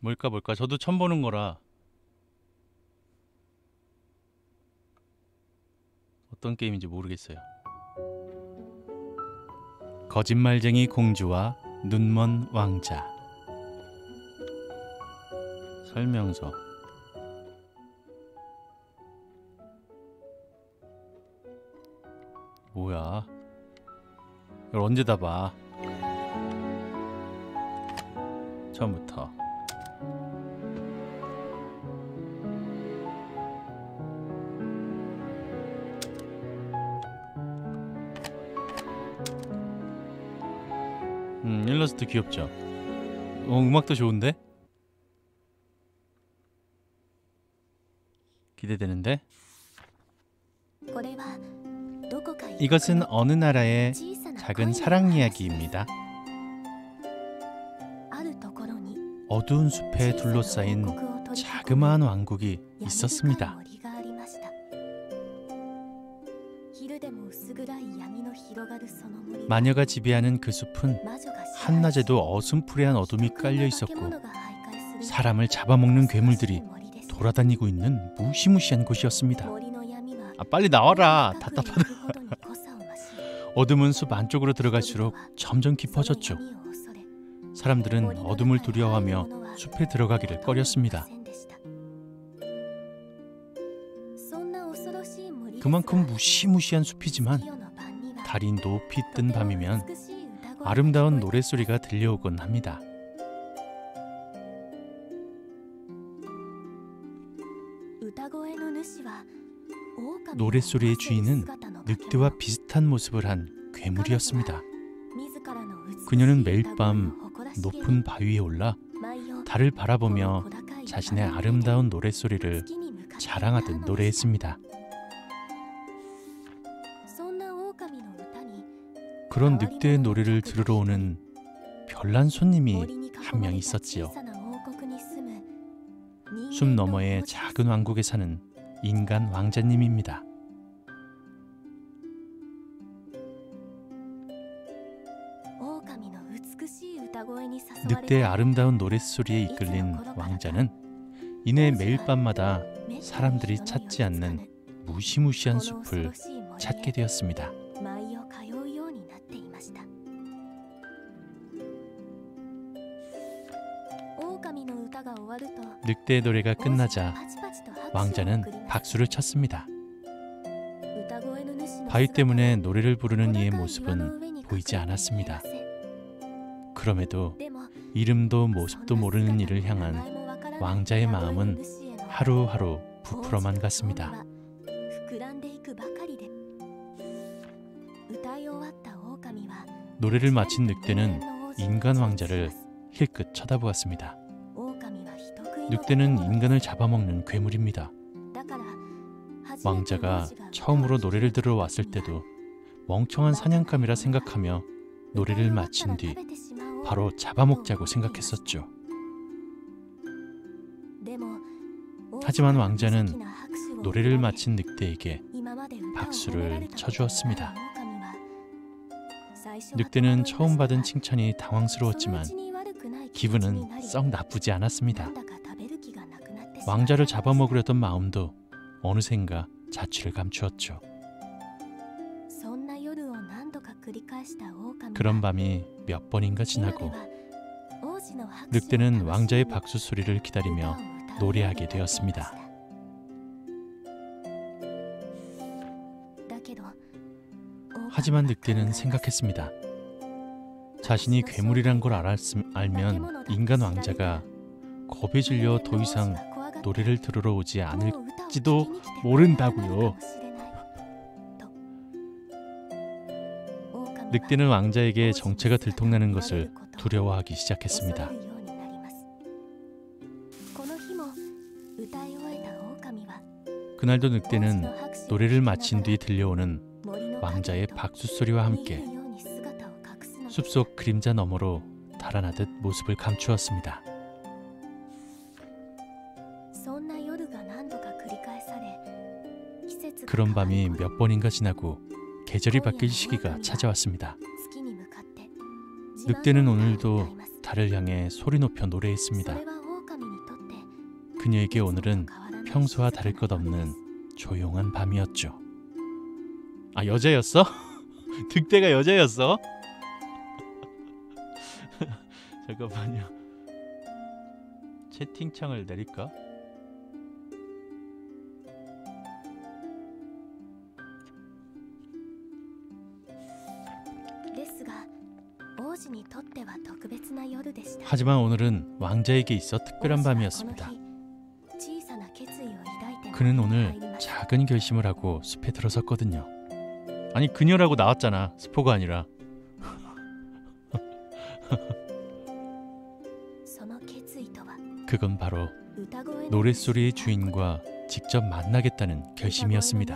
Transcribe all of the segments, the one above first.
뭘까? 저도 처음 보는 거라 어떤 게임인지 모르겠어요. 거짓말쟁이 공주와 눈먼 왕자. 설명서. 뭐야? 이걸 언제 다 봐? 처음부터. 일러스트 귀엽죠? 음악도 좋은데? 기대되는데? 이것은 어느 나라의 작은 사랑 이야기입니다. 어두운 숲에 둘러싸인 자그마한 왕국이 있었습니다. 마녀가 지배하는 그 숲은 한낮에도 어슴푸레한 어둠이 깔려 있었고 사람을 잡아먹는 괴물들이 돌아다니고 있는 무시무시한 곳이었습니다. 빨리 나와라. 답답하다. 어둠은 숲 안쪽으로 들어갈수록 점점 깊어졌죠. 사람들은 어둠을 두려워하며 숲에 들어가기를 꺼렸습니다. 그만큼 무시무시한 숲이지만 달이 높이 뜬 밤이면 아름다운 노랫소리가 들려오곤 합니다. 노랫소리의 주인은 늑대와 비슷한 모습을 한 괴물이었습니다. 그녀는 매일 밤 높은 바위에 올라 달을 바라보며 자신의 아름다운 노랫소리를 자랑하듯 노래했습니다. 그런 늑대의 노래를 들으러 오는 별난 손님이 한 명 있었지요. 숲 너머의 작은 왕국에 사는 인간 왕자님입니다. 늑대의 아름다운 노랫소리에 이끌린 왕자는 이내 매일 밤마다 사람들이 찾지 않는 무시무시한 숲을 찾게 되었습니다. 늑대의 노래가 끝나자 왕자는 박수를 쳤습니다. 바위 때문에 노래를 부르는 이의 모습은 보이지 않았습니다. 그럼에도 이름도 모습도 모르는 이를 향한 왕자의 마음은 하루하루 부풀어만 갔습니다. 노래를 마친 늑대는 인간 왕자를 힐끗 쳐다보았습니다. 늑대는 인간을 잡아먹는 괴물입니다. 왕자가 처음으로 노래를 들으러 왔을 때도 멍청한 사냥감이라 생각하며 노래를 마친 뒤 바로 잡아먹자고 생각했었죠. 하지만 왕자는 노래를 마친 늑대에게 박수를 쳐주었습니다. 늑대는 처음 받은 칭찬이 당황스러웠지만 기분은 썩 나쁘지 않았습니다. 왕자를 잡아먹으려던 마음도 어느샌가 자취를 감추었죠. 그런 밤이 몇 번인가 지나고 늑대는 왕자의 박수 소리를 기다리며 노래하게 되었습니다. 하지만 늑대는 생각했습니다. 자신이 괴물이란 걸 알면 인간 왕자가 겁에 질려 더 이상 노래를 들으러 오지 않을지도 모른다고요. 늑대는 왕자에게 정체가 들통나는 것을 두려워하기 시작했습니다. 그날도 늑대는 노래를 마친 뒤 들려오는 왕자의 박수 소리와 함께 숲속 그림자 너머로 달아나듯 모습을 감추었습니다. 그런 밤이 몇 번인가 지나고 계절이 바뀔 시기가 찾아왔습니다. 늑대는 오늘도 달을 향해 소리 높여 노래했습니다. 그녀에게 오늘은 평소와 다를 것 없는 조용한 밤이었죠. 아, 여자였어? 늑대가 여자였어? 잠깐만요. 채팅창을 내릴까? 하지만 오늘은 왕자에게 있어 특별한 밤이었습니다. 그는 오늘 작은 결심을 하고 숲에 들어섰거든요. 아니, 그녀라고 나왔잖아. 스포가 아니라. 그건 바로 노랫소리의 주인과 직접 만나겠다는 결심이었습니다.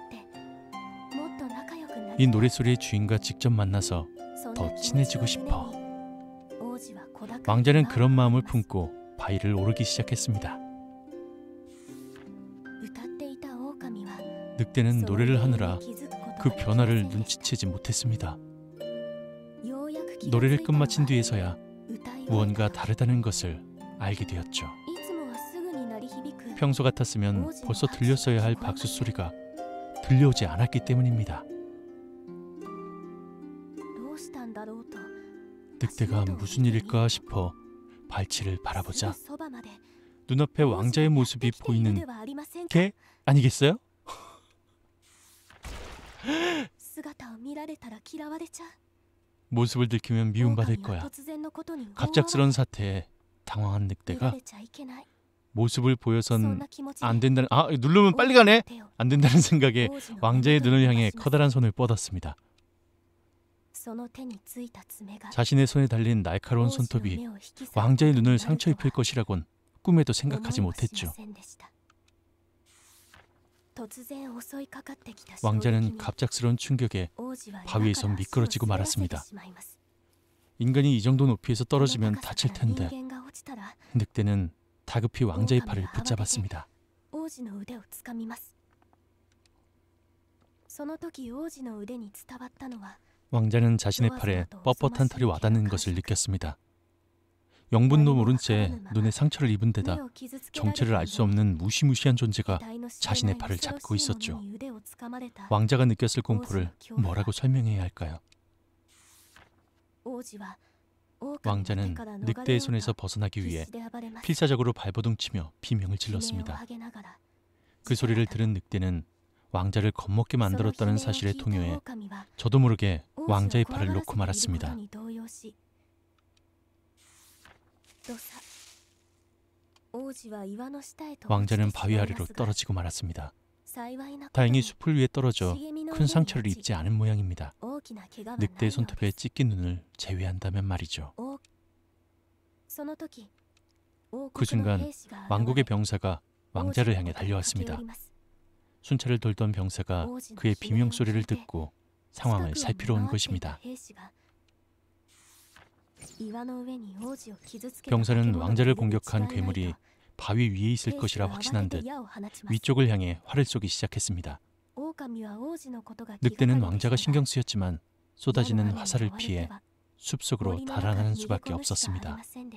이 노랫소리의 주인과 직접 만나서 더 친해지고 싶어. 왕자는 그런 마음을 품고 바위를 오르기 시작했습니다. 늑대는 노래를 하느라 그 변화를 눈치채지 못했습니다. 노래를 끝마친 뒤에서야 무언가 다르다는 것을 알게 되었죠. 평소 같았으면 벌써 들렸어야 할 박수 소리가 들려오지 않았기 때문입니다. 늑대가 무슨 일일까 싶어 발치를 바라보자 눈앞에 왕자의 모습이 보이는 게 아니겠어요? 모습을 들키면 미움받을 거야. 갑작스런 사태에 당황한 늑대가 모습을 보여선 안 된다는, 누르면 빨리 가네. 안 된다는 생각에 왕자의 눈을 향해 커다란 손을 뻗었습니다. 자신의 손에 달린 날카로운 손톱이 왕자의 눈을 상처 입힐 것이라곤 꿈에도 생각하지 못했죠. 왕자는 갑작스러운 충격에 바위에서 미끄러지고 말았습니다. 인간이 이 정도 높이에서 떨어지면 다칠 텐데 늑대는 다급히 왕자의 팔을 붙잡았습니다. 왕자는 자신의 팔에 뻣뻣한 털이 와닿는 것을 느꼈습니다. 영분도 모른 채 눈에 상처를 입은 데다 정체를 알 수 없는 무시무시한 존재가 자신의 팔을 잡고 있었죠. 왕자가 느꼈을 공포를 뭐라고 설명해야 할까요? 왕자는 늑대의 손에서 벗어나기 위해 필사적으로 발버둥치며 비명을 질렀습니다. 그 소리를 들은 늑대는 왕자를 겁먹게 만들었다는 사실에 동요해 저도 모르게 왕자의 팔을 놓고 말았습니다. 왕자는 바위 아래로 떨어지고 말았습니다. 다행히 숲을 위에 떨어져 큰 상처를 입지 않은 모양입니다. 늑대의 손톱에 찢긴 눈을 제외한다면 말이죠. 그 순간 왕국의 병사가 왕자를 향해 달려왔습니다. 순찰을 돌던 병사가 그의 비명소리를 듣고 상황을 살피러 온 것입니다. 병사는 왕자를 공격한 괴물이 바위 위에 있을 것이라 확신한 듯 위쪽을 향해 활을 쏘기 시작했습니다. 늑대는 왕자가 신경 쓰였지만 쏟아지는 화살을 피해 숲속으로 달아나는 수밖에 없었습니다.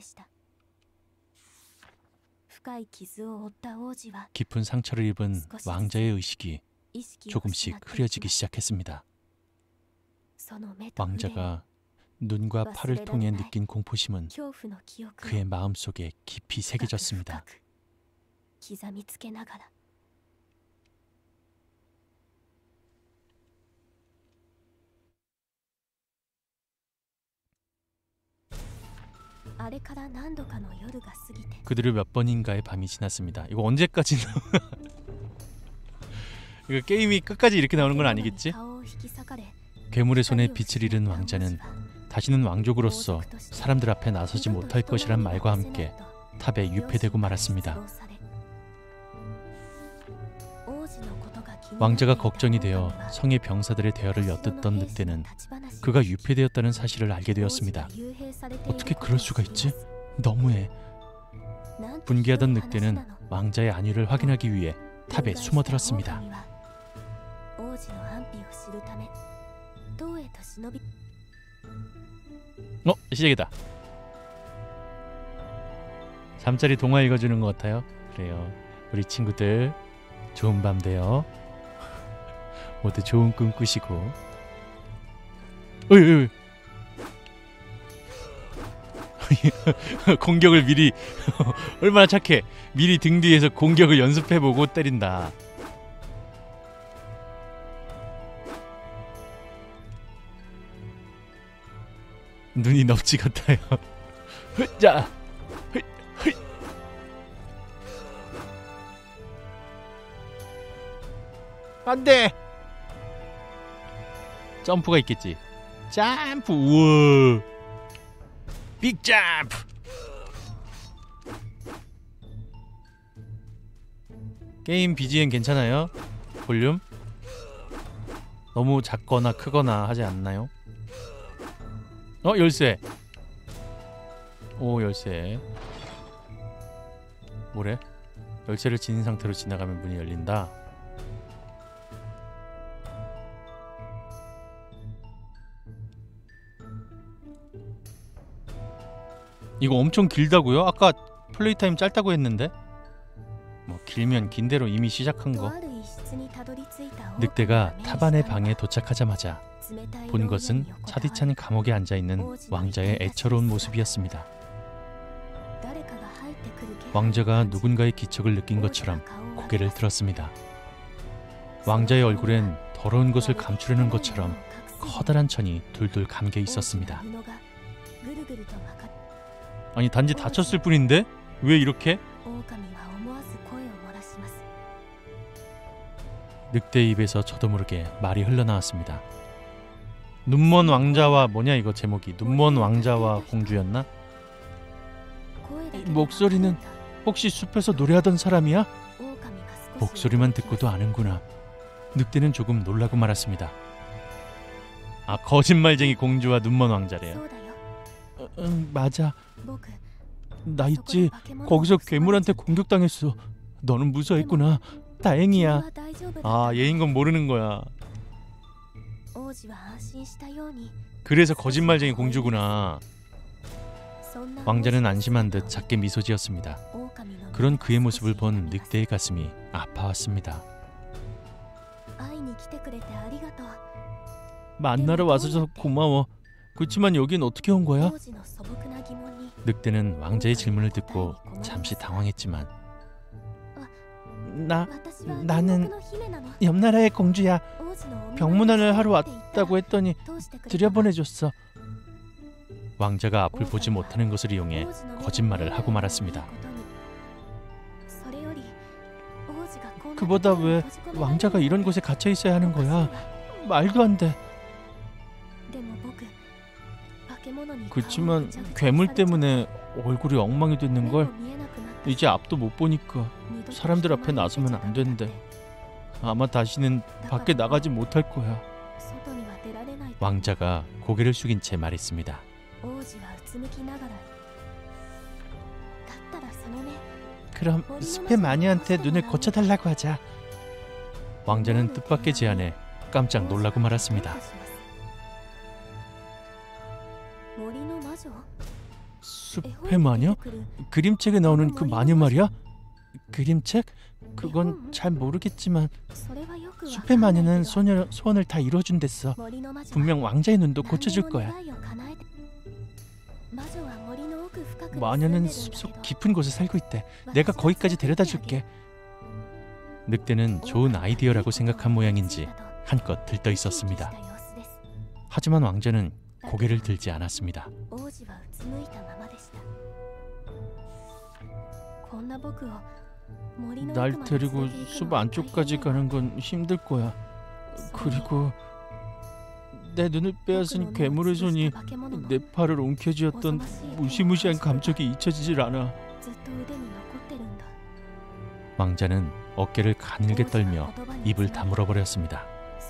깊은 상처를 입은 왕자의 의식이 조금씩 흐려지기 시작했습니다. 왕자가 눈과 팔을 통해 느낀 공포심은 그의 마음속에 깊이 새겨졌습니다. 그들을 몇 번인가의 밤이 지났습니다. 이거 언제까지 이거 게임이 끝까지 이렇게 나오는 건 아니겠지? 괴물의 손에 빛을 잃은 왕자는 다시는 왕족으로서 사람들 앞에 나서지 못할 것이란 말과 함께 탑에 유폐되고 말았습니다. 왕자가 걱정이 되어 성의 병사들의 대화를 엿듣던 늑대는 그가 유폐되었다는 사실을 알게 되었습니다. 어떻게 그럴 수가 있지? 너무해. 분개하던 늑대는 왕자의 안위를 확인하기 위해 탑에 숨어들었습니다. 시작이다. 잠자리 동화 읽어주는 것 같아요. 그래요. 우리 친구들 좋은 밤 되요. 모두 좋은 꿈 꾸시고. 어이. 공격을 미리 얼마나 착해. 미리 등 뒤에서 공격을 연습해보고 때린다. 눈이 넙지 같아요. 자, 안돼. 점프가 있겠지. 점프. 우와. 빅 점프. 게임 BGM 괜찮아요? 볼륨? 너무 작거나 크거나 하지 않나요? 열쇠. 오, 열쇠. 뭐래? 열쇠를 지닌 상태로 지나가면 문이 열린다. 이거 엄청 길다고요? 아까 플레이 타임 짧다고 했는데? 뭐 길면 긴 대로 이미 시작한 거. 늑대가 타반의 방에 도착하자마자 본 것은 차디찬 감옥에 앉아있는 왕자의 애처로운 모습이었습니다. 왕자가 누군가의 기척을 느낀 것처럼 고개를 들었습니다. 왕자의 얼굴엔 더러운 것을 감추려는 것처럼 커다란 천이 둘둘 감겨 있었습니다. 아니, 단지 다쳤을 뿐인데 왜 이렇게? 늑대 입에서 저도 모르게 말이 흘러나왔습니다. 눈먼 왕자와 뭐냐 이거 제목이. 눈먼 왕자와 공주였나? 목소리는 혹시 숲에서 노래하던 사람이야? 목소리만 듣고도 아는구나. 늑대는 조금 놀라고 말았습니다. 아, 거짓말쟁이 공주와 눈먼 왕자래요. 맞아. 나 있지. 거기서 괴물한테 공격당했어. 너는 무사했구나. 다행이야. 아, 얘인 건 모르는 거야. 그래서 거짓말쟁이 공주구나. 왕자는 안심한 듯 작게 미소 지었습니다. 그런 그의 모습을 본 늑대의 가슴이 아파왔습니다. 만나러 와서 고마워. 그렇지만 여긴 어떻게 온 거야? 늑대는 왕자의 질문을 듣고 잠시 당황했지만 나는 옆나라의 공주야. 병문안을 하러 왔다고 했더니 들여보내줬어. 왕자가 앞을 보지 못하는 것을 이용해 거짓말을 하고 말았습니다. 그보다 왜 왕자가 이런 곳에 갇혀 있어야 하는 거야? 말도 안 돼. 그치만 괴물 때문에 얼굴이 엉망이 됐는걸. 이제 앞도 못 보니까 사람들 앞에 나서면 안 된대. 아마 다시는 밖에 나가지 못할 거야. 왕자가 고개를 숙인 채 말했습니다. 그럼 숲의 마녀한테 눈을 고쳐달라고 하자. 왕자는 뜻밖의 제안에 깜짝 놀라고 말았습니다. 숲의 마녀? 그림책에 나오는 그 마녀 말이야? 그림책? 그건 잘 모르겠지만 숲의 마녀는 소원을 다 이뤄준댔어. 분명 왕자의 눈도 고쳐줄 거야. 마녀는 숲속 깊은 곳에 살고 있대. 내가 거기까지 데려다 줄게. 늑대는 좋은 아이디어라고 생각한 모양인지 한껏 들떠 있었습니다. 하지만 왕자는 고개를 들지 않았습니다. 날 데리고 숲 안쪽까지 가는 건 힘들 거야. 그리고 내 눈을 빼앗은 괴물의 손이 내 팔을 움켜쥐었던 무시무시한 감촉이 잊혀지질 않아. 왕자는 어깨를 가늘게 떨며 입을 다물어 버렸습니다.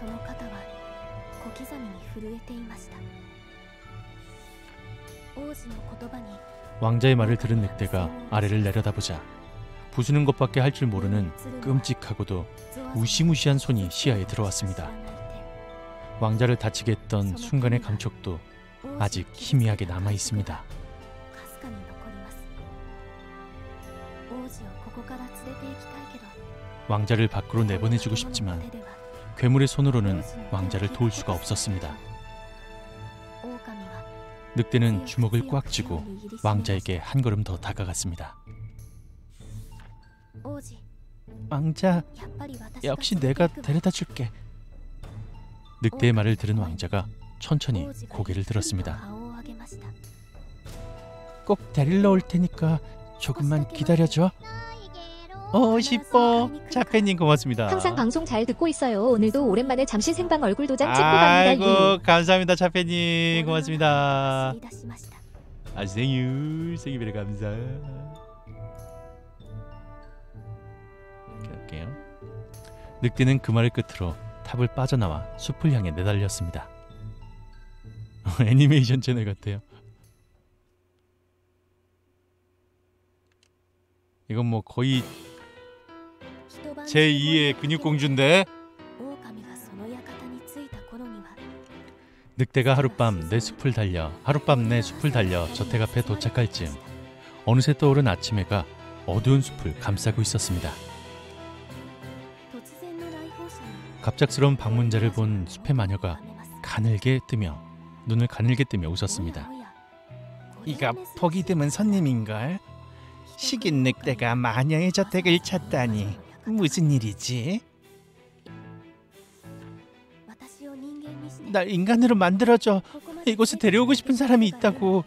왕자의 말을 들은 늑대가 아래를 내려다보자 부수는 것밖에 할 줄 모르는 끔찍하고도 무시무시한 손이 시야에 들어왔습니다. 왕자를 다치게 했던 순간의 감촉도 아직 희미하게 남아 있습니다. 왕자를 밖으로 내보내주고 싶지만 괴물의 손으로는 왕자를 도울 수가 없었습니다. 늑대는 주먹을 꽉 쥐고 왕자에게 한 걸음 더 다가갔습니다. 왕자, 역시 내가 데려다 줄게. 늑대의 말을 들은 왕자가 천천히 고개를 들었습니다. 꼭 데리러 올 테니까 조금만 기다려줘. 싶어. 차페님 고맙습니다. 항상 방송 잘 듣고 있어요. 오늘도 오랜만에 잠시 생방 얼굴 도장 찍고 갑니다. 아이고 감사합니다. 차페님 고맙습니다. 아생유 생일베리 감사. 이렇게 할게요. 늑대는 그 말을 끝으로 탑을 빠져나와 숲을 향해 내달렸습니다. 애니메이션 채널 같아요. 이건 뭐 거의 제2의 근육공주인데. 늑대가 하룻밤 내 숲을 달려 저택 앞에 도착할 즈음 어느새 떠오른 아침해가 어두운 숲을 감싸고 있었습니다. 갑작스러운 방문자를 본 숲의 마녀가 눈을 가늘게 뜨며 웃었습니다. 이가 보기 드문 손님인걸? 식인 늑대가 마녀의 저택을 찾다니 무슨 일이지? 날 인간으로 만들어줘. 이곳에 데려오고 싶은 사람이 있다고.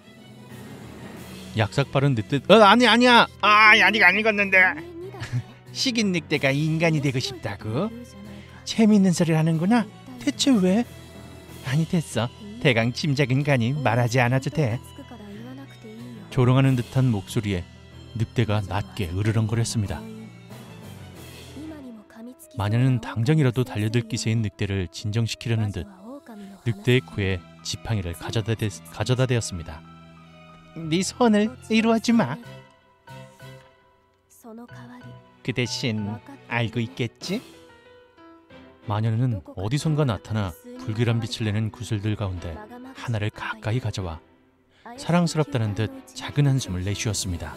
약삭 빠른 늑대. 아니야. 아직 안 읽었는데. 식인 늑대가 인간이 되고 싶다고? 재밌는 소리를 하는구나. 대체 왜? 아니 됐어. 대강 짐작은 가니 말하지 않아도 돼. 조롱하는 듯한 목소리에 늑대가 낮게 으르렁거렸습니다. 마녀는 당장이라도 달려들 기세인 늑대를 진정시키려는 듯 늑대의 코에 지팡이를 가져다 대었습니다. 네 손을 이루어주마. 그 대신 알고 있겠지? 마녀는 어디선가 나타나 불길한 빛을 내는 구슬들 가운데 하나를 가까이 가져와 사랑스럽다는 듯 작은 한숨을 내쉬었습니다.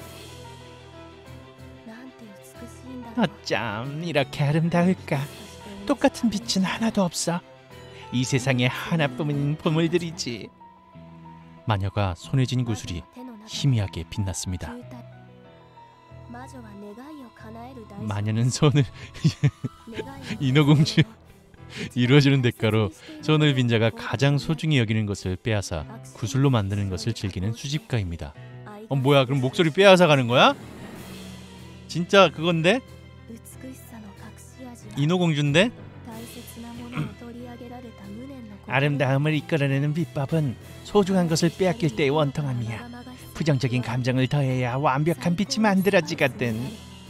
어쩜 이렇게 아름다울까? 똑같은 빛은 하나도 없어. 이 세상에 하나뿐인 보물들이지. 마녀가 손에 쥔 구슬이 희미하게 빛났습니다. 마녀는 손을 인어공주 이루어주는 대가로 손을 빈 자가 가장 소중히 여기는 것을 빼앗아 구슬로 만드는 것을 즐기는 수집가입니다. 뭐야, 그럼 목소리 빼앗아 가는 거야? 진짜 그건데? 인어공주인데? 아름다움을 이끌어내는 비법은 소중한 것을 빼앗길 때의 원통함이야. 부정적인 감정을 더해야 완벽한 빛이 만들어지거든.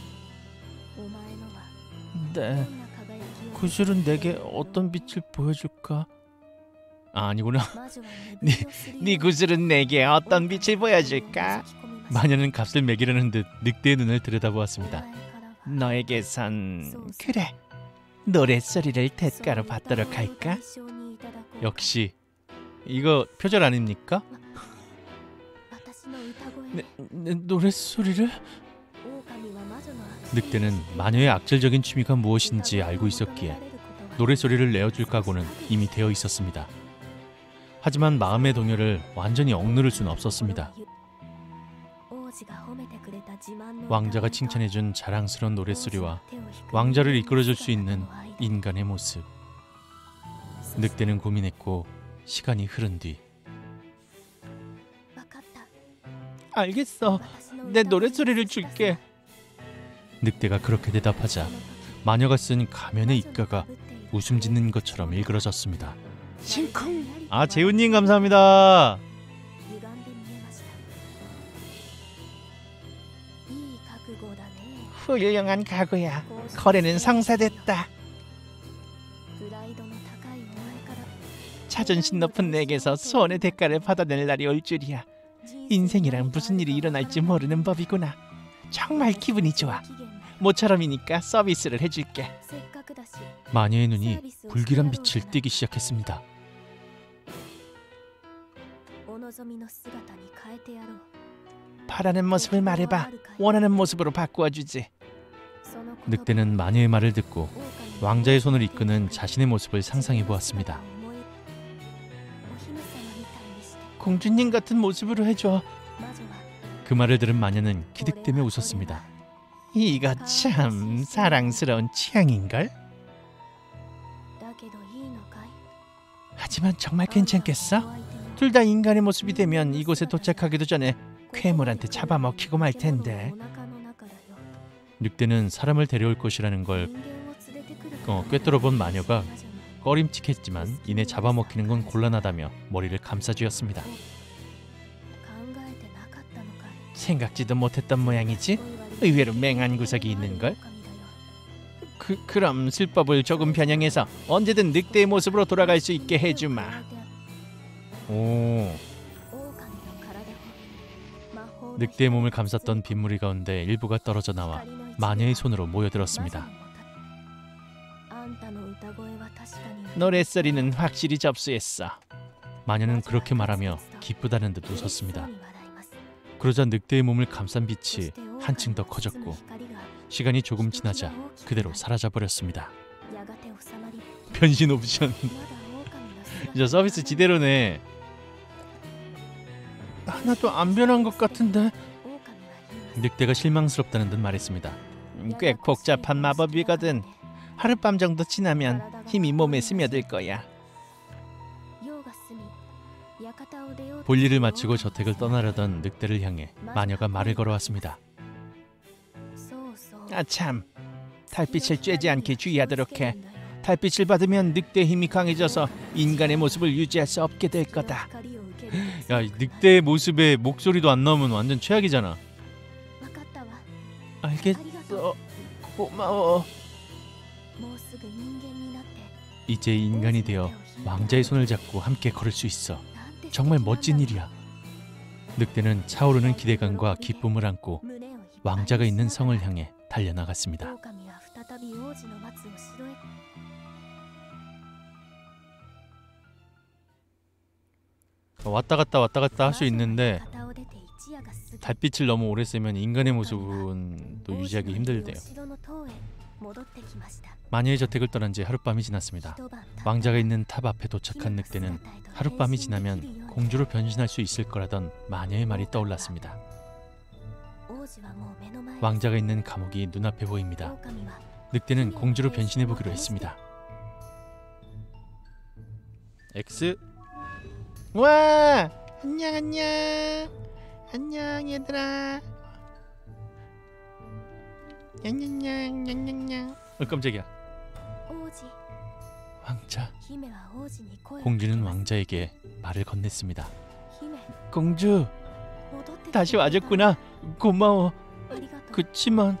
네, 구슬은 내게 어떤 빛을 보여줄까? 아니구나. 네 구슬은 내게 어떤 빛을 보여줄까? 마녀는 값을 매기려는 듯 늑대의 눈을 들여다보았습니다. 너에게선 그래, 노랫소리를 대가로 받도록 할까? 역시 이거 표절 아닙니까? 내 노랫소리를? 늑대는 마녀의 악질적인 취미가 무엇인지 알고 있었기에 노랫소리를 내어줄 각오는 이미 되어 있었습니다. 하지만 마음의 동요를 완전히 억누를 수는 없었습니다. 왕자가 칭찬해준 자랑스러운 노랫소리와 왕자를 이끌어줄 수 있는 인간의 모습. 늑대는 고민했고 시간이 흐른 뒤 알겠어. 내 노랫소리를 줄게. 늑대가 그렇게 대답하자 마녀가 쓴 가면의 입가가 웃음 짓는 것처럼 일그러졌습니다. 심쿵. 재훈님 감사합니다. 훌륭한 각오야. 거래는 성사됐다. 자존심 높은 내게서 소원의 대가를 받아낼 날이 올 줄이야. 인생이란 무슨 일이 일어날지 모르는 법이구나. 정말 기분이 좋아. 모처럼이니까 서비스를 해줄게. 마녀의 눈이 불길한 빛을 띠기 시작했습니다. 바라는 모습을 말해봐. 원하는 모습으로 바꾸어주지. 늑대는 마녀의 말을 듣고 왕자의 손을 이끄는 자신의 모습을 상상해 보았습니다. 공주님 같은 모습으로 해줘. 그 말을 들은 마녀는 기득대며 웃었습니다. 이거 참 사랑스러운 취향인걸? 하지만 정말 괜찮겠어? 둘 다 인간의 모습이 되면 이곳에 도착하기도 전에 괴물한테 잡아먹히고 말 텐데. 늑대는 사람을 데려올 것이라는 걸 꿰뚫어본 마녀가 꺼림칙했지만 이내 잡아먹히는 건 곤란하다며 머리를 감싸쥐었습니다. 생각지도 못했던 모양이지? 의외로 맹한 구석이 있는걸? 그럼 술법을 조금 변형해서 언제든 늑대의 모습으로 돌아갈 수 있게 해주마. 오, 늑대의 몸을 감쌌던 빗무리 가운데 일부가 떨어져 나와 마녀의 손으로 모여들었습니다. 노랫소리는 확실히 접수했어. 마녀는 그렇게 말하며 기쁘다는 듯 웃었습니다. 그러자 늑대의 몸을 감싼 빛이 한층 더 커졌고 시간이 조금 지나자 그대로 사라져버렸습니다. 변신 옵션. 저 서비스 지대로네. 하나도 안 변한 것 같은데. 늑대가 실망스럽다는 듯 말했습니다. 꽤 복잡한 마법이거든. 하룻밤 정도 지나면 힘이 몸에 스며들 거야. 볼일을 마치고 저택을 떠나려던 늑대를 향해 마녀가 말을 걸어왔습니다. 아참, 달빛을 쬐지 않게 주의하도록 해. 달빛을 받으면 늑대의 힘이 강해져서 인간의 모습을 유지할 수 없게 될 거다. 야, 늑대의 모습에 목소리도 안 나오면 완전 최악이잖아. 알겠어. 고마워. 이제 인간이 되어 왕자의 손을 잡고 함께 걸을 수 있어. 정말 멋진 일이야. 늑대는 차오르는 기대감과 기쁨을 안고 왕자가 있는 성을 향해 달려나갔습니다. 왔다 갔다 할 수 있는데 달빛을 너무 오래 쓰면 인간의 모습은 또 유지하기 힘들대요. 마녀의 저택을 떠난 지 하룻밤이 지났습니다. 왕자가 있는 탑 앞에 도착한 늑대는 하룻밤이 지나면 공주로 변신할 수 있을 거라던 마녀의 말이 떠올랐습니다. 왕자가 있는 감옥이 눈앞에 보입니다. 늑대는 공주로 변신해보기로 했습니다. X. 와, 안녕 얘들아. 냥냥냥. 깜짝이야. 왕자. 공주는 왕자에게 말을 건넸습니다. 공주, 다시 와줬구나. 고마워. 그치만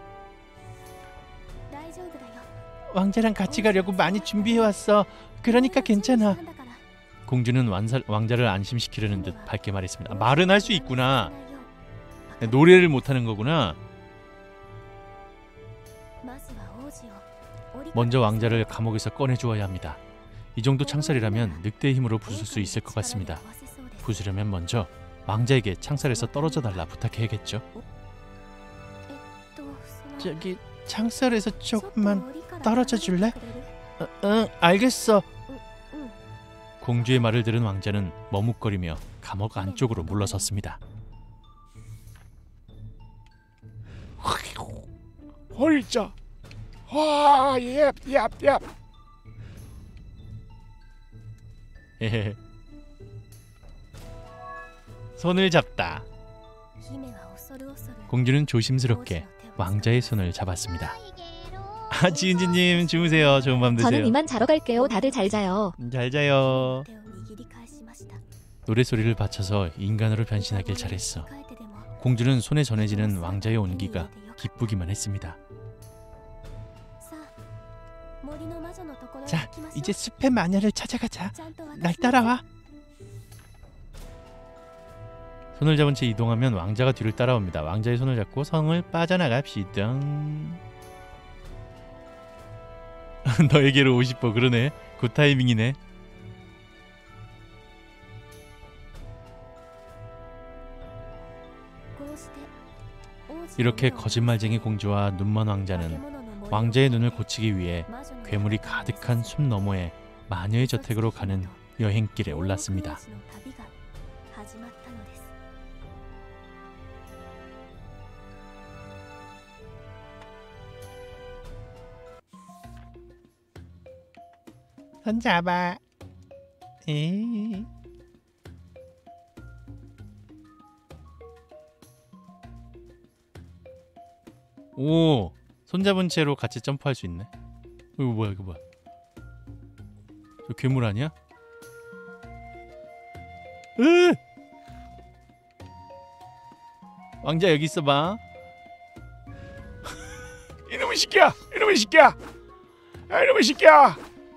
왕자랑 같이 가려고 많이 준비해왔어. 그러니까 괜찮아. 공주는 왕자를 안심시키려는 듯 밝게 말했습니다. 말은 할 수 있구나. 노래를 못하는 거구나. 먼저 왕자를 감옥에서 꺼내주어야 합니다. 이 정도 창살이라면 늑대의 힘으로 부술 수 있을 것 같습니다. 부수려면 먼저 왕자에게 창살에서 떨어져 달라 부탁해야겠죠. 저기 창살에서 조금만 떨어져 줄래? 응, 알겠어. 공주의 말을 들은 왕자는 머뭇거리며 감옥 안쪽으로 물러섰습니다. 홀자. 와, 얍. 손을 잡다. 공주는 조심스럽게 왕자의 손을 잡았습니다. 지은지님 주무세요. 좋은 밤 되세요. 저는 이만 자러 갈게요. 다들 잘 자요. 잘 자요. 노래소리를 바쳐서 인간으로 변신하길 잘했어. 공주는 손에 전해지는 왕자의 온기가 기쁘기만 했습니다. 자, 이제 숲의 마녀를 찾아가자. 날 따라와. 손을 잡은 채 이동하면 왕자가 뒤를 따라옵니다. 왕자의 손을 잡고 성을 빠져나갑시다. 너에게로 50보. 그러네. 굿 타이밍이네. 이렇게 거짓말쟁이 공주와 눈먼 왕자는 왕자의 눈을 고치기 위해 괴물이 가득한 숲 너머에 마녀의 저택으로 가는 여행길에 올랐습니다. 손 잡아. 에이. 오, 손잡은 채로 같이 점프할 수 있네. 이거 뭐야, 이거 뭐야? 저 괴물 아니야? 으! 왕자 여기 있어봐. 이놈의 새끼야! 이놈의 새끼야! 아, 이놈의 새끼야!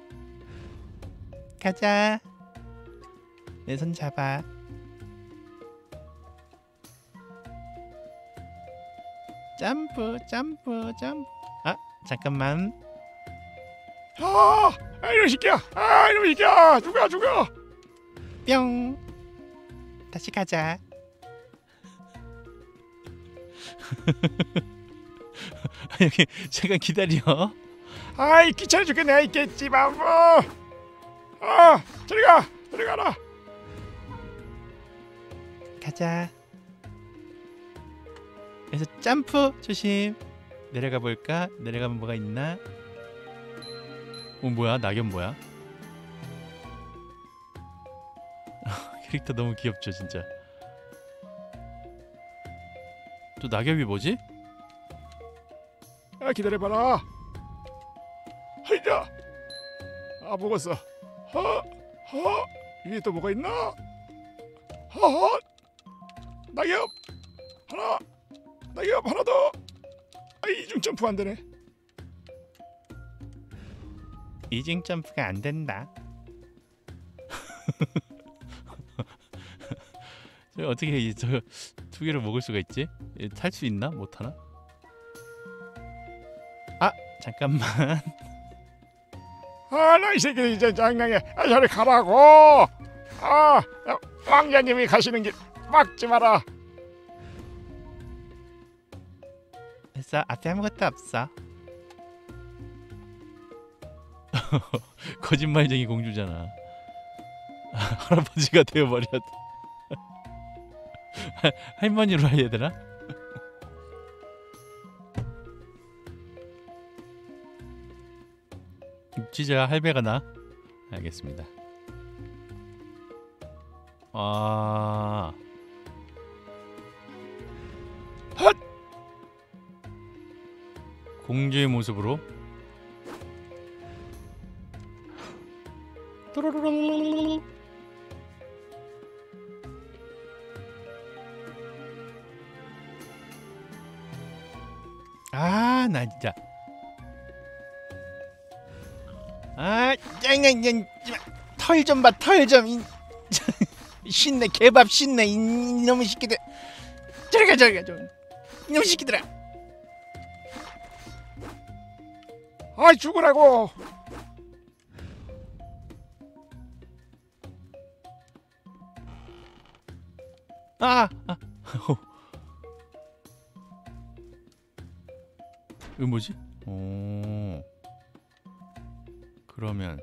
가자. 내 손 잡아. 점프, 점프, 점프. 아, 잠깐만. 이놈의 새끼야! 아, 이놈의 새끼야! 죽어, 죽어! 뿅. 다시 가자. 여기 잠깐 기다려. 아이, 귀찮아 죽겠네. 이 개찌바보. 저리 가, 저리 가라. 가자. 그래서 점프 조심. 내려가 볼까? 내려가면 뭐가 있나? 뭐야? 낙엽 뭐야? 캐릭터 너무 귀엽죠, 진짜. 또 낙엽이 뭐지? 기다려봐라. 하이자. 먹었어. 위에 또 뭐가 있나? 낙엽 하나. 낙엽 하나 더. 이중 점프 안 되네. 이중 점프가 안 된다. 저 어떻게 저 두 개를 먹을 수가 있지? 탈 수 있나? 못 타나? 잠깐만. 나 이 새끼 이제 장난해. 저리 가라고. 왕자님이 가시는 길 막지 마라. 됐어. 앞에 아무것도 없어. 거짓말쟁이 공주잖아. 할아버지가 되어버렸다. 할머니로 해야 되나? 진짜 할배가 나? 알겠습니다. 공주의 모습으로 나 진짜. 짱짱짱. 털 좀 봐, 털 좀. 신내, 개밥 신내. 이놈의 새끼들. 저리 가, 저리 가, 좀. 이놈의 새끼들아. 죽으라고. 이거 뭐지? 그러면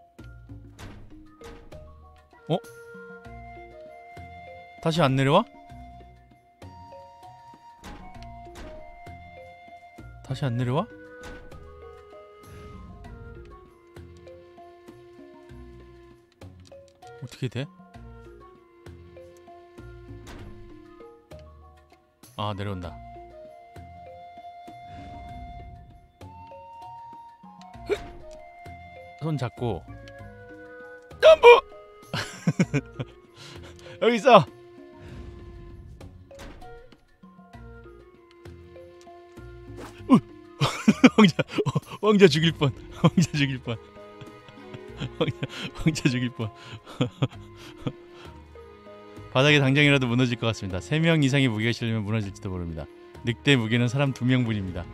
다시 안 내려와? 다시 안 내려와? 어떻게 돼? 내려온다. 손 잡고 점프. 여기 있어. 왕자 죽일 뻔. 왕자 죽일 뻔. 왕자 죽일 뻔. 바닥에 당장이라도 무너질 것 같습니다. 3명 이상의 무게가 실리면 무너질지도 모릅니다. 늑대 무게는 사람 2명분입니다.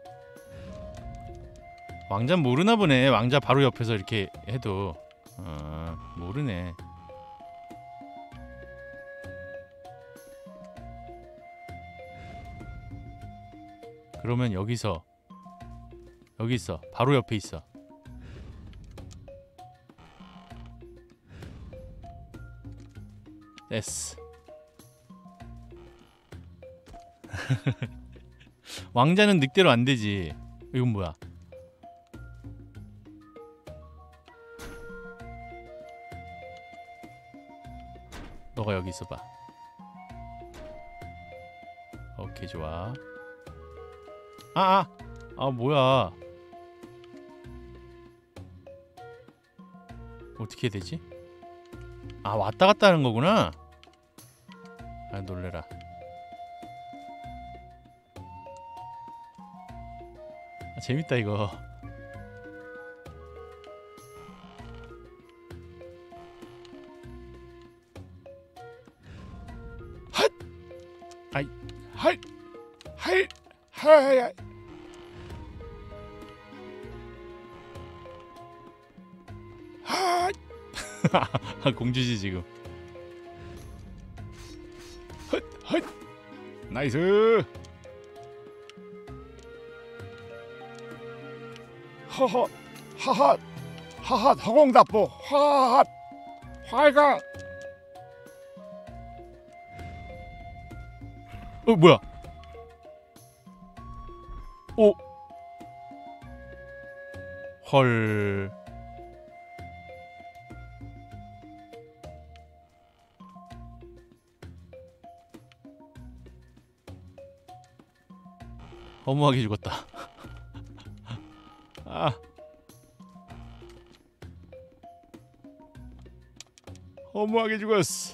왕자 모르나 보네. 왕자 바로 옆에서 이렇게 해도 모르네. 그러면 여기 있어. 바로 옆에 있어. 됐어. 왕자는 늑대로 안 되지. 이건 뭐야? 너가 여기 있어봐. 오케이, 좋아. 뭐야? 어떻게 해야 되지? 왔다 갔다 하는 거구나. 놀래라. 재밌다 이거. 핫! 아이, 할! 공주지 지금. 헛! 나이스! 하하 허공답보 하하 활강. 뭐야? 헐. 허무하게 죽었다. 허무하게 죽었어.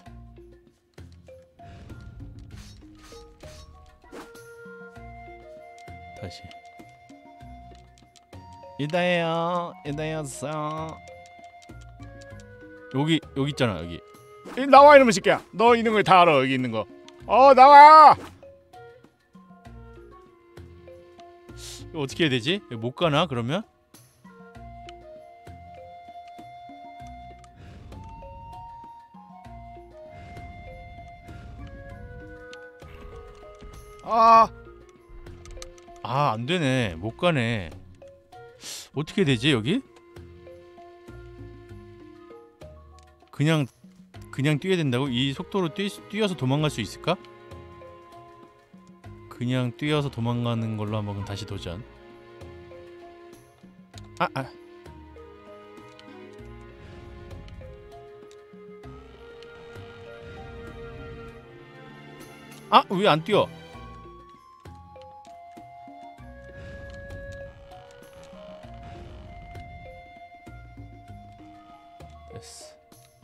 다시. 이다였어. 여기 있잖아, 여기. 나와 이놈의 새끼야. 너 있는 걸 다 알아. 여기 있는 거. 나와. 이거 어떻게 해야 되지? 못 가나 그러면? 안 되네. 못 가네. 어떻게 해야 되지 여기? 그냥 뛰어야 된다고? 이 속도로 뛰어서 도망갈 수 있을까? 그냥 뛰어서 도망가는 걸로 한번 다시 도전. 왜 안 뛰어? 됐어.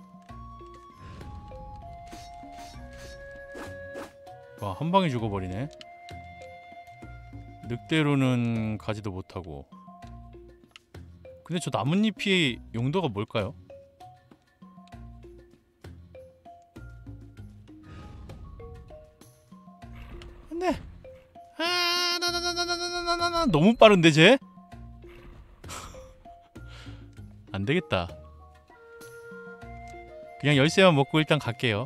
와, 한 방에 죽어버리네. 늑대로는 가지도 못하고. 근데 저 나뭇잎이 용도가 뭘까요? 안돼. 너무 빠른데 쟤? 안 되겠다. 그냥 열쇠만 먹고 일단 갈게요.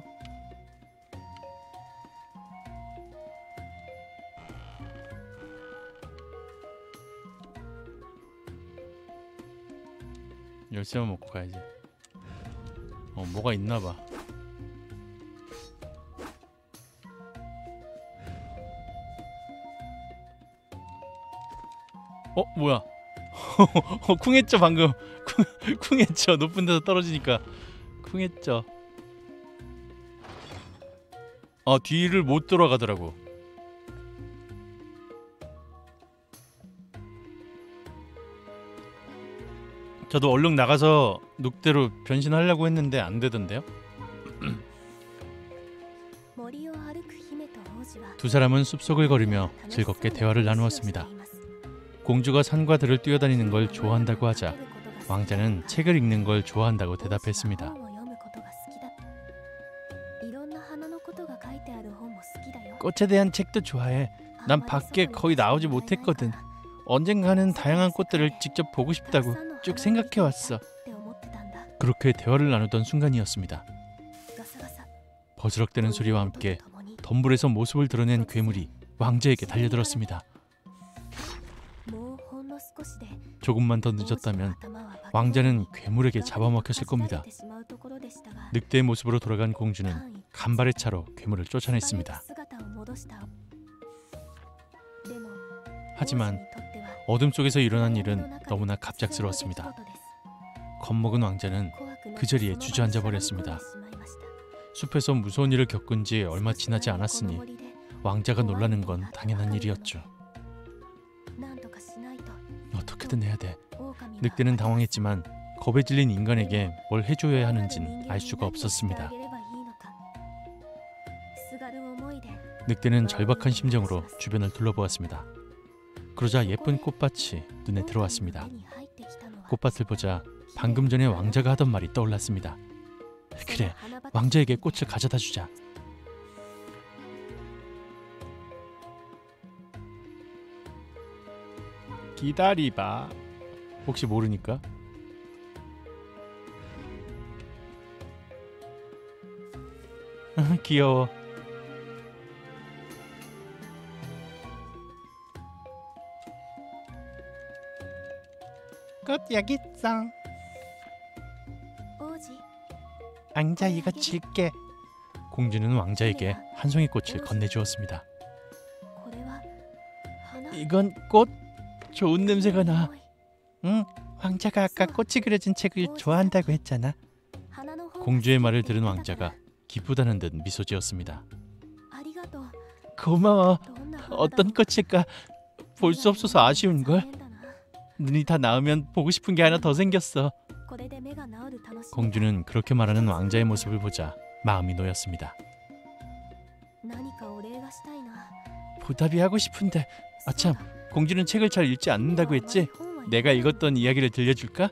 열쇠만 먹고 가야지. 뭐가 있나봐. 뭐야? 쿵했죠 방금. 쿵했죠. 높은 데서 떨어지니까 쿵했죠. 뒤를 못 돌아가더라고. 저도 얼른 나가서 늑대로 변신하려고 했는데 안 되던데요? 두 사람은 숲속을 걸으며 즐겁게 대화를 나누었습니다. 공주가 산과 들을 뛰어다니는 걸 좋아한다고 하자 왕자는 책을 읽는 걸 좋아한다고 대답했습니다. 꽃에 대한 책도 좋아해. 난 밖에 거의 나오지 못했거든. 언젠가는 다양한 꽃들을 직접 보고 싶다고 쭉 생각해왔어. 그렇게 대화를 나누던 순간이었습니다. 버스럭대는 소리와 함께 덤불에서 모습을 드러낸 괴물이 왕자에게 달려들었습니다. 조금만 더 늦었다면 왕자는 괴물에게 잡아먹혔을 겁니다. 늑대의 모습으로 돌아간 공주는 간발의 차로 괴물을 쫓아냈습니다. 하지만 어둠 속에서 일어난 일은 너무나 갑작스러웠습니다. 겁먹은 왕자는 그 자리에 주저앉아 버렸습니다. 숲에서 무서운 일을 겪은 지 얼마 지나지 않았으니 왕자가 놀라는 건 당연한 일이었죠. 어떻게든 해야 돼. 늑대는 당황했지만 겁에 질린 인간에게 뭘 해줘야 하는진 알 수가 없었습니다. 늑대는 절박한 심정으로 주변을 둘러보았습니다. 그러자 예쁜 꽃밭이 눈에 들어왔습니다. 꽃밭을 보자 방금 전에 왕자가 하던 말이 떠올랐습니다. 그래, 왕자에게 꽃을 가져다 주자. 기다리봐. 혹시 모르니까. 귀여워. 꽃 여기 있어. 왕자 이거 줄게. 공주는 왕자에게 한 송이 꽃을 건네주었습니다. 이건 꽃? 좋은 냄새가 나. 응, 왕자가 아까 꽃이 그려진 책을 좋아한다고 했잖아. 공주의 말을 들은 왕자가 기쁘다는 듯 미소 지었습니다. 고마워. 어떤 꽃일까? 볼 수 없어서 아쉬운걸. 눈이 다 나으면 보고 싶은 게 하나 더 생겼어. 공주는 그렇게 말하는 왕자의 모습을 보자 마음이 놓였습니다. 보답이 하고 싶은데. 아참, 공주는 책을 잘 읽지 않는다고 했지? 내가 읽었던 이야기를 들려줄까?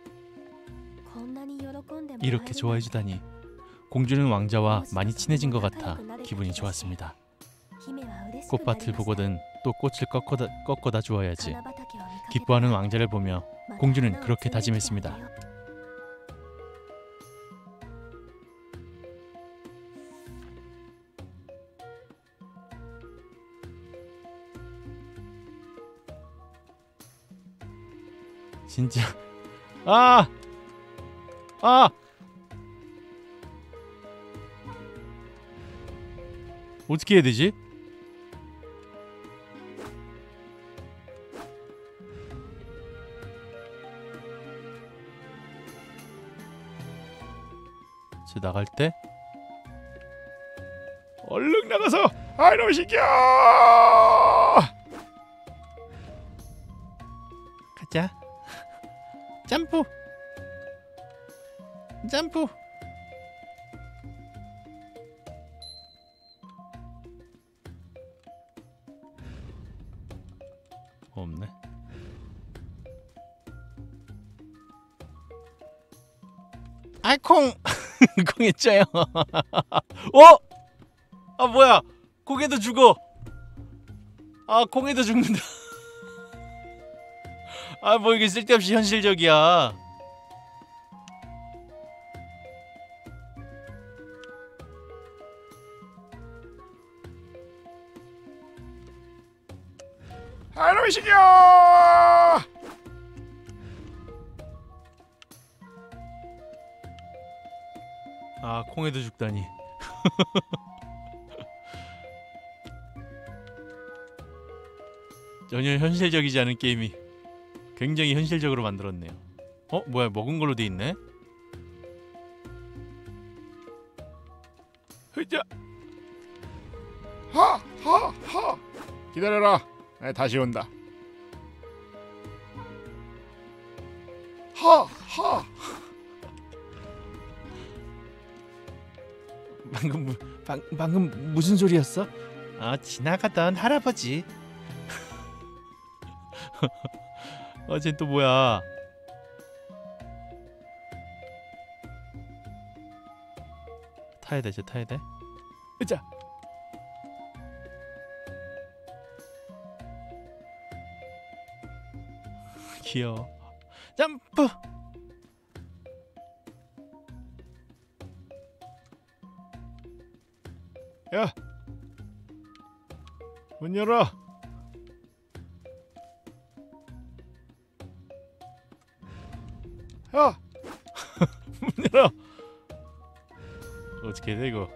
이렇게 좋아해주다니. 공주는 왕자와 많이 친해진 것 같아 기분이 좋았습니다. 꽃밭을 보거든 또 꽃을 꺾어다 주어야지. 기뻐하는 왕자를 보며 공주는 그렇게 다짐했습니다. 진짜 어떻게 해야 되지? 저 나갈 때 얼른 나가서 아이놈 시켜. 가자. 점프. 점프. 없네. 콩. 콩했죠요. 뭐야? 콩에도 죽어. 콩에도 죽는다. 뭐 이게 쓸데없이 현실적이야. 아이놈 시켜. 콩에도 죽다니. 전혀 현실적이지 않은 게임이 굉장히 현실적으로 만들었네요. 뭐야, 먹은 걸로 돼 있네? 흐자. 하하하. 기다려라. 다시 온다. 하하. 방금 무슨 소리였어? 지나가던 할아버지. 쟤 또 뭐야? 타야 돼, 쟤 타야 돼. 으자. 귀여워. 점프. 야, 문 열어. 야, 문 열어. 어떻게 돼 이거?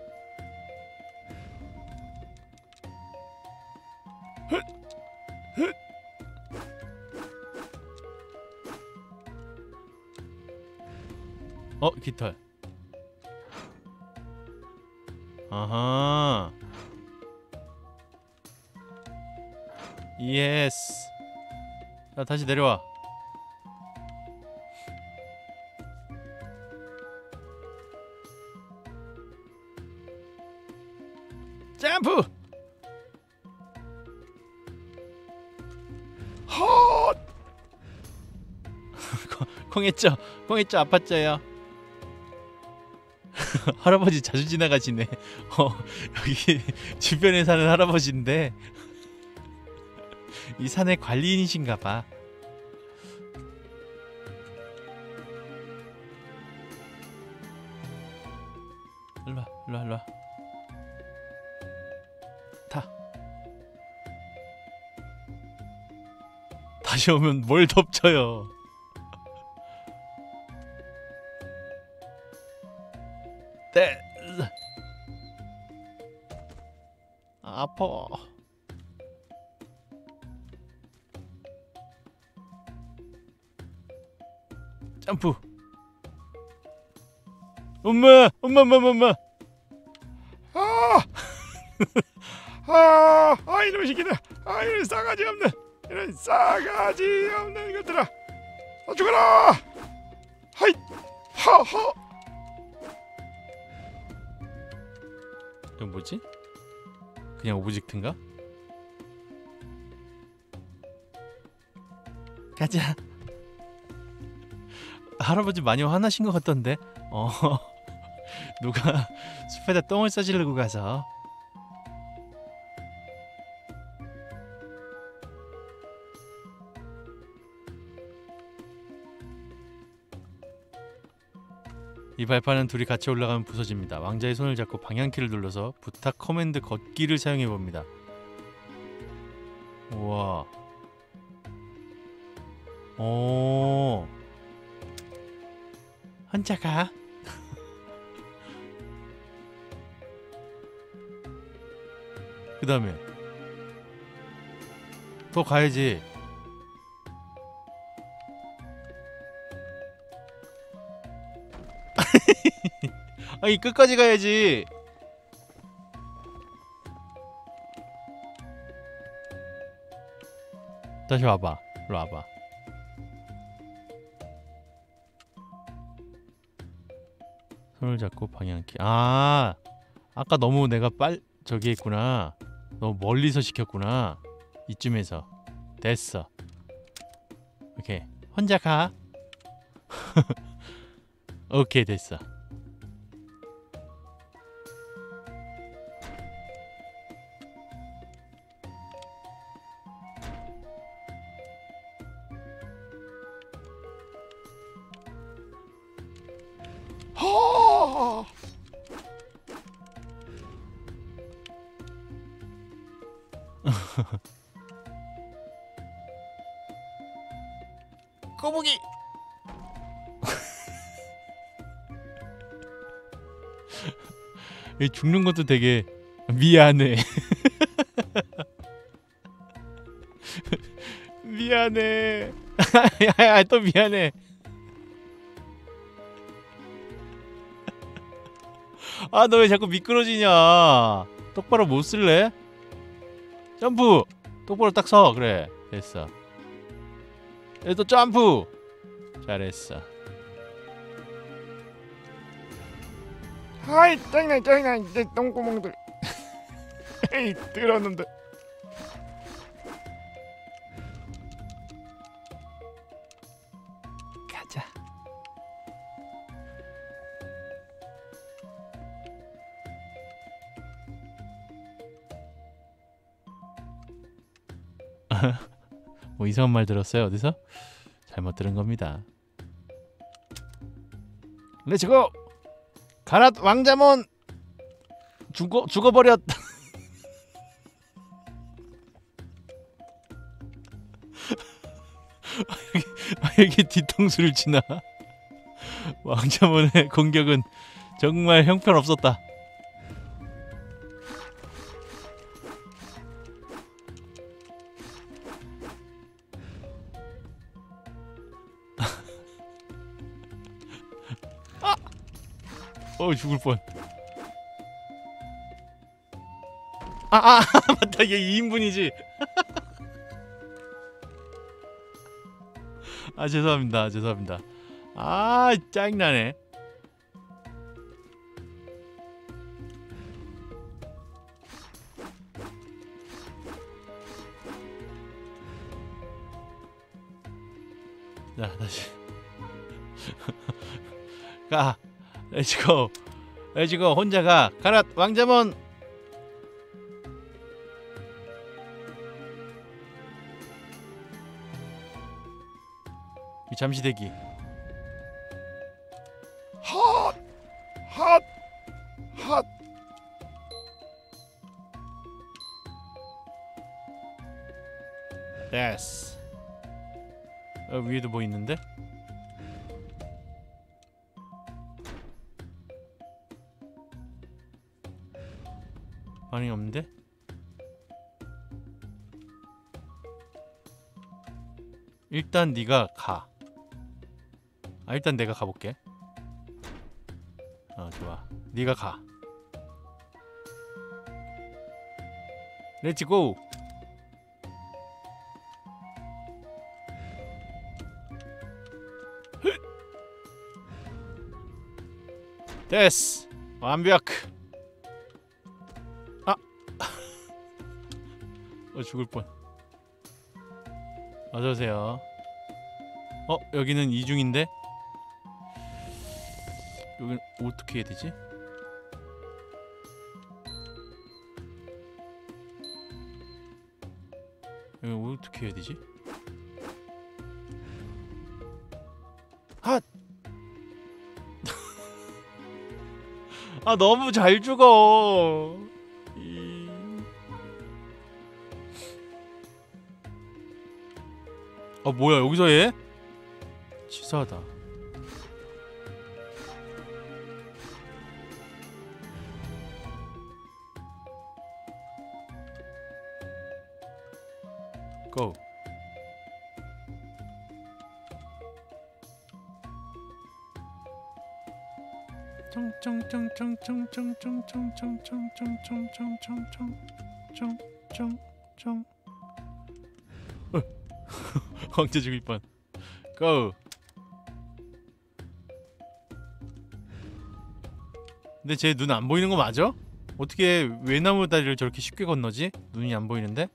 깃털. 아하. 예스. 자, 다시 내려와. 점프. 헛. 콩했죠? 콩했죠? 아팠죠요? 할아버지 자주 지나가시네. 여기 주변에 사는 할아버지인데 이 산의 관리인이신가봐. 일로와 일로와 일로와. 타. 다시 오면 뭘 덮쳐요. 네. 아파. 점프. 엄마, 엄마, 엄마, 엄마. 이놈의 새끼들. 이런 싸가지 없는, 이런 싸가지 없는 것들아. 죽어라. 하이, 하하. 이건 뭐지? 그냥 오브젝트인가? 가자. 할아버지 많이 화나신 것 같던데. 누가 숲에다 똥을 싸지르고 가서. 이 발판은 둘이 같이 올라가면 부서집니다. 왕자의 손을 잡고 방향키를 눌러서 부탁 커맨드 걷기를 사용해봅니다. 우와. 오. 혼자 가? 그 다음에 더 가야지. 아니 끝까지 가야지. 다시 와봐. 일로 와봐. 손을 잡고 방향키. 아까 너무 내가 저기 했구나. 너무 멀리서 시켰구나. 이쯤에서. 됐어. 오케이. 혼자 가. 오케이 됐어. 거북이. 죽는 것도 되게 미안해. 미안해. 야, 또 미안해. 너 왜 자꾸 미끄러지냐? 똑바로 못 쓸래? 점프. 똑바로 딱 서. 그래. 됐어. 또 점프. 잘했어. 아이 짜증나 짜증나 내 똥구멍들. 에이 더러운데. 가자. 뭐 이상한 말 들었어요? 어디서? 잘못 들은 겁니다. 렛츠고! 가랏 왕자몬 죽어버렸. 여기 뒤통수를 치나. 왕자몬의 공격은 정말 형편없었다. 죽을 뻔. 맞다. 얘 2인분이지. 죄송합니다. 짜증나네. 자, 다시. 가. 렛츠고 혼자 가. 가라 왕자몬. 잠시 대기. 핫. 됐어. 위에도 뭐 있는데? 반응이 없는데? 일단 네가 가. 일단 내가 가볼게. 좋아. 네가 가. 렛츠고. 됐어. 완벽. 죽을 뻔. 어서오세요. 여기는 이중인데? 여기는 어떻게 해야 되지? 여기 어떻게 해야 되지? 핫! 너무 잘 죽어. 뭐야 여기서 해? 치사하다. 고. 황제 죽일 뻔. 고. 근데 쟤 눈 안 보이는 거 맞아? 어떻게 외나무 다리를 저렇게 쉽게 건너지? 눈이 안 보이는데?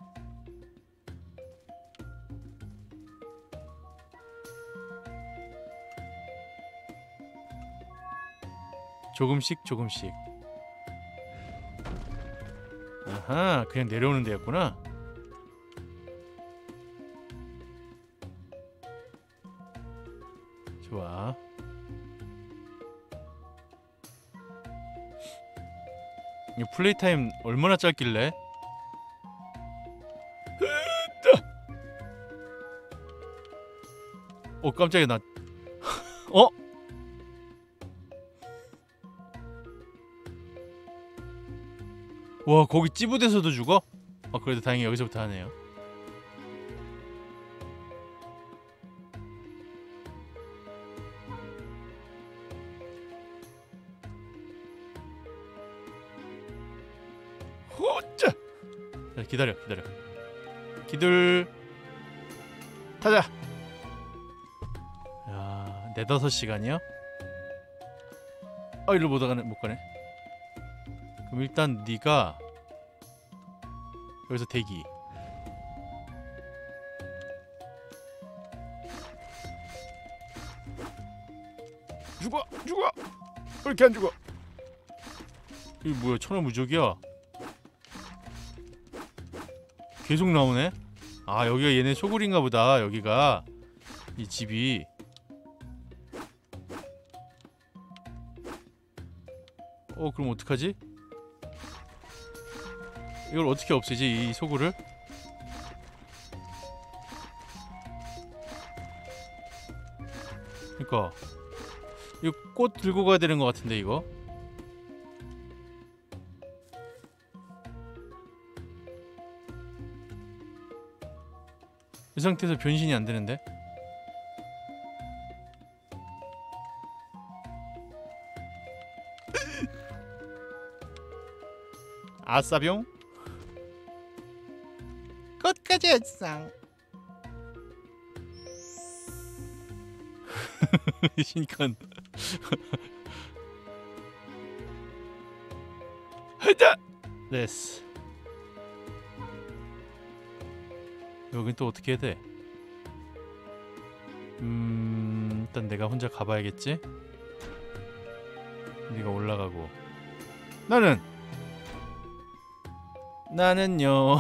조금씩. 아하, 그냥 내려오는 데였구나. 좋아. 이 플레이 타임 얼마나 짧길래? 깜짝이야. 나 와, 거기 찌부대서도 죽어? 그래도 다행히 여기서부터 하네요. 호짜! 자, 기다려. 기둘 타자. 야, 4-5시간이요? 일로 못 가네. 그럼 일단 네가 여기서 대기. 죽어! 왜 이렇게 안 죽어? 이게 뭐야, 천하무적이야. 계속 나오네? 여기가 얘네 소굴인가 보다. 여기가 이 집이. 그럼 어떡하지? 이걸 어떻게 없애지 이 소굴을? 그니까 이거 꽃 들고 가야 되는 것 같은데 이거? 이 상태에서 변신이 안 되는데? 아싸병? 꽃까지 했어. 신칸 하자. 됐어. 여긴 또 어떻게 해야 돼? 일단 내가 혼자 가봐야겠지? 네가 올라가고 나는요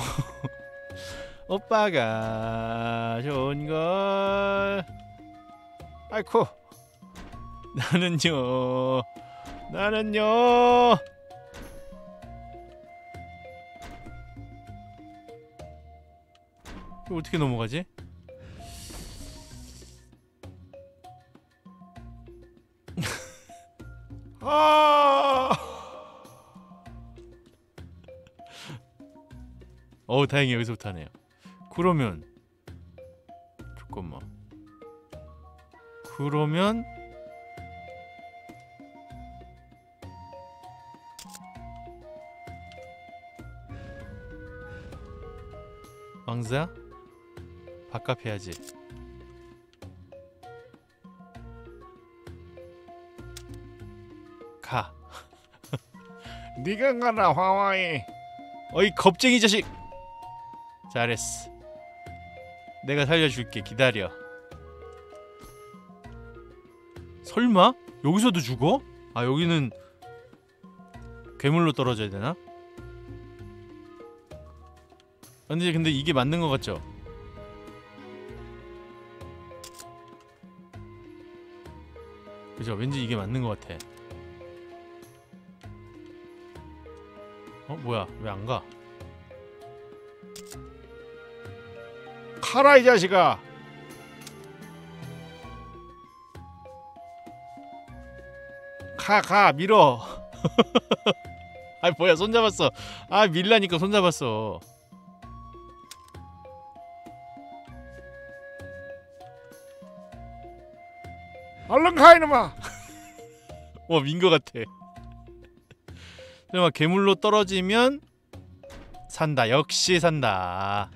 오빠가 좋은걸. 아이쿠. 나는요 이거 어떻게 넘어가지? 아. 다행히 여기서부터 하네요. 그러면 잠깐만. 그러면 왕자 바깥 해야지. 가. 네가 가라 하와이. 어이 겁쟁이 자식. 잘했어. 내가 살려줄게. 기다려. 설마? 여기서도 죽어? 아 여기는 괴물로 떨어져야 되나? 근데 이게 맞는 것 같죠? 그죠? 왠지 이게 맞는 것 같아. 뭐야? 왜 안 가? 가라 이 자식아. 가 밀어. 아 뭐야 손 잡았어. 아 밀라니까 손 잡았어. 얼른 가 이놈아. 민 것 같아. 설마 괴물로 떨어지면 산다. 역시 산다.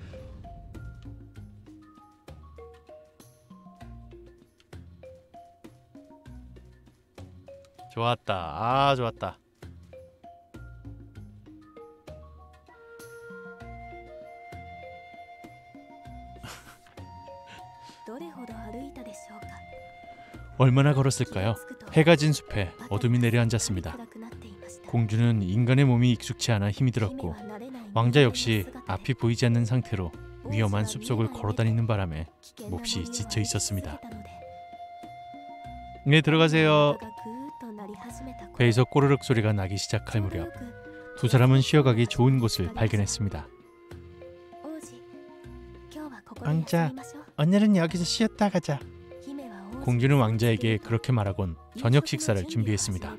좋았다. 아 좋았다. 얼마나 걸었을까요? 해가 진 숲에 어둠이 내려앉았습니다. 공주는 인간의 몸이 익숙치 않아 힘이 들었고 왕자 역시 앞이 보이지 않는 상태로 위험한 숲속을 걸어다니는 바람에 몹시 지쳐 있었습니다. 네, 들어가세요. 배에서 꼬르륵 소리가 나기 시작할 무렵 두 사람은 쉬어가기 좋은 곳을 발견했습니다. 왕자, 오늘은 여기서 쉬었다 가자. 공주는 왕자에게 그렇게 말하곤 저녁 식사를 준비했습니다.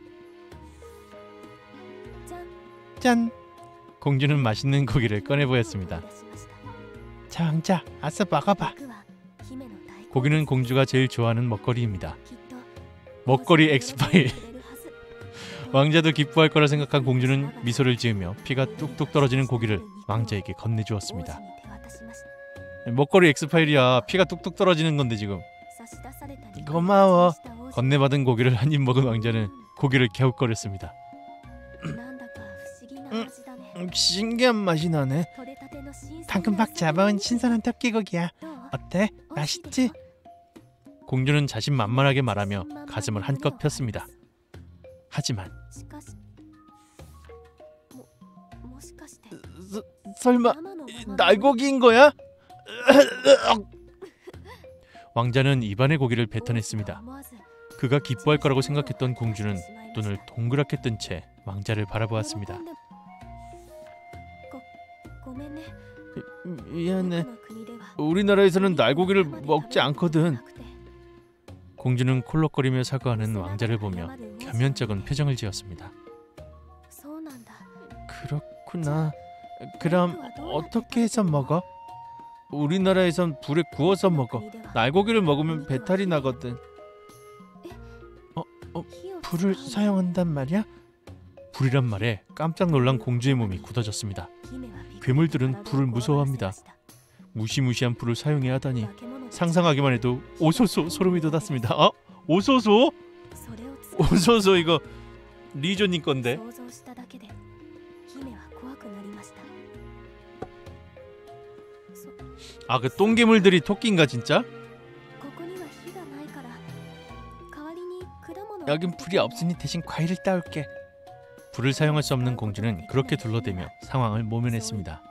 짠. 공주는 맛있는 고기를 꺼내 보였습니다. 자 왕자, 아싸 먹어봐. 고기는 공주가 제일 좋아하는 먹거리입니다. 먹거리 엑스파일. 왕자도 기뻐할 거라 생각한 공주는 미소를 지으며 피가 뚝뚝 떨어지는 고기를 왕자에게 건네주었습니다. 먹거리 엑스파일이야. 피가 뚝뚝 떨어지는 건데 지금. 고마워. 건네받은 고기를 한 입 먹은 왕자는 고기를 갸웃거렸습니다. 신기한 맛이 나네. 방금 막 잡아온 신선한 토끼고기야. 어때? 맛있지? 공주는 자신만만하게 말하며 가슴을 한껏 폈습니다. 하지만 설마 날고기인 거야? 왕자는 입안에 고기를 뱉어냈습니다. 그가 기뻐할 거라고 생각했던 공주는 눈을 동그랗게 뜬 채 왕자를 바라보았습니다. 미안해. 우리나라에서는 날고기를 먹지 않거든. 공주는 콜록거리며 사과하는 왕자를 보며 겸연쩍은 표정을 지었습니다. 그렇구나. 그럼 어떻게 해서 먹어? 우리나라에선 불에 구워서 먹어. 날고기를 먹으면 배탈이 나거든. 불을 사용한단 말이야? 불이란 말에 깜짝 놀란 공주의 몸이 굳어졌습니다. 괴물들은 불을 무서워합니다. 무시무시한 불을 사용해야 하다니 상상하기만 해도 오소소 소름이 돋았습니다. 오소소? 오소소 이거 리조님 건데. 그 똥괴물들이 토끼인가 진짜? 여긴 불이 없으니 대신 과일을 따올게. 불을 사용할 수 없는 공주는 그렇게 둘러대며 상황을 모면했습니다.